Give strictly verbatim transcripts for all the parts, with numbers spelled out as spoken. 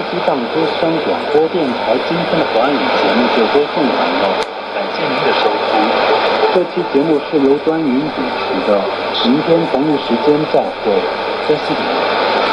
级档舟山广播电台今天的华语节目就播送完了，感谢您的收听。这期节目是由端云主持的，明天同一时间再会，再见。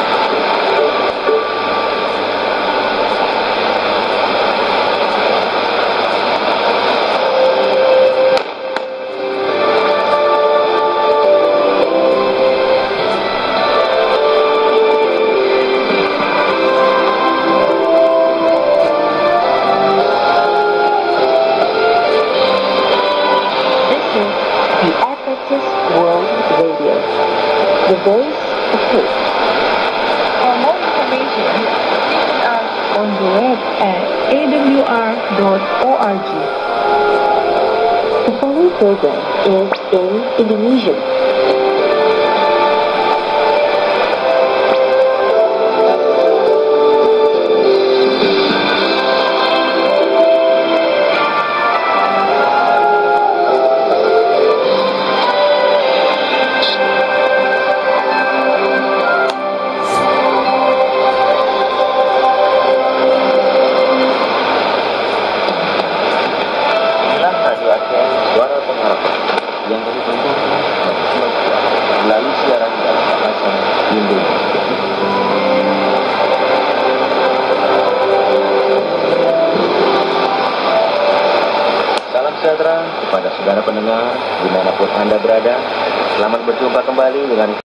World Radio, the voice of hope. For more information, visit us On the web at a w r dot org. The following program is in Indonesian. Suara pengharapan yang kami pancarkan melalui siaran dalam bahasa Indonesia. Salam sejahtera kepada saudara pendengar dimanapun Anda berada. Selamat berjumpa kembali dengan